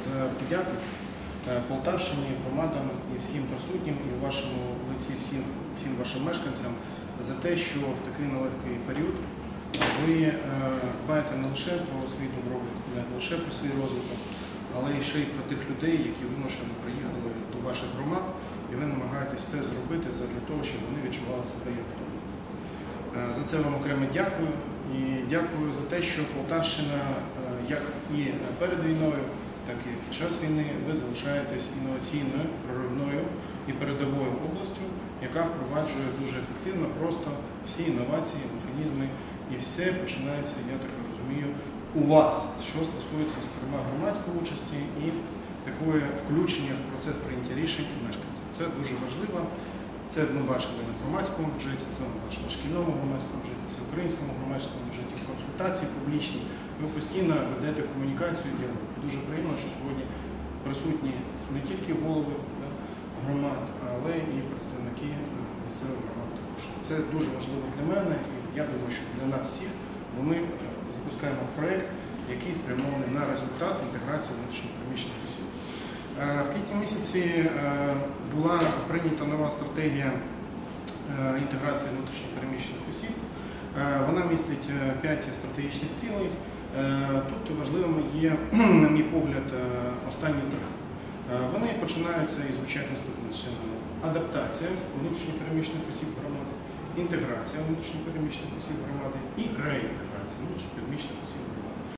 з подяки Полтавщині, громадам і всім присутнім, і в вашому лиці всім вашим мешканцям за те, що в такий нелегкий період ви дбаєте не лише про свій добробут, не лише про свій розвиток, але і ще й про тих людей, які вимушено приїхали до ваших громад, і ви намагаєтесь все зробити для того, щоб вони відчували себе як вдома. За це вам окремо дякую. І дякую за те, що Полтавщина, як і перед війною, так і під час війни, ви залишаєтесь інноваційною, проривною і передовою областю, яка впроваджує дуже ефективно просто всі інновації, механізми, і все починається, я так розумію, у вас, що стосується, зокрема, громадської участі і такої включення в процес прийняття рішень мешканців. Це дуже важливо. Це ми бачили на громадському бюджеті, це ми бачили на шкільному громадському бюджеті, це в українському громадському бюджеті, консультації публічні. Ви постійно ведете комунікацію і діалог. Дуже приємно, що сьогодні присутні не тільки голови громад, але і представники місцевих громад також. Це дуже важливо для мене, і я думаю, що для нас всіх, бо ми запускаємо проєкт, який спрямований на результат інтеграції внутрішньопереміщених осіб. В квітні місяці була прийнята нова стратегія інтеграції внутрішньопереміщених осіб. Вона містить 5 стратегічних цілей. Тут важливими є, на мій погляд, останні 3. Вони починаються і звучать наступним чином: адаптація внутрішньопереміщених осіб громади, інтеграція внутрішньопереміщених осіб громади і реінтеграція внутрішньопереміщених осіб громади.